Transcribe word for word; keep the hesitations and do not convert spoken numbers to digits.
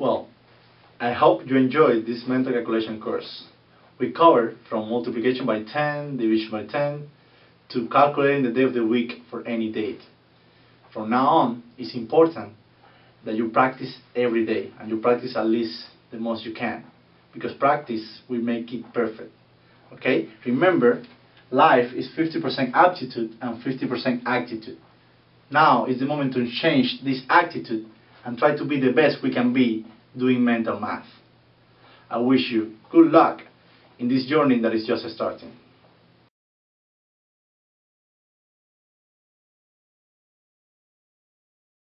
Well, I hope you enjoyed this mental calculation course. We covered from multiplication by ten, division by ten, to calculating the day of the week for any date. From now on, it's important that you practice every day, and you practice at least the most you can, because practice will make it perfect. Okay? Remember, life is fifty percent aptitude and fifty percent attitude. Now is the moment to change this attitude and try to be the best we can be doing mental math. I wish you good luck in this journey that is just starting.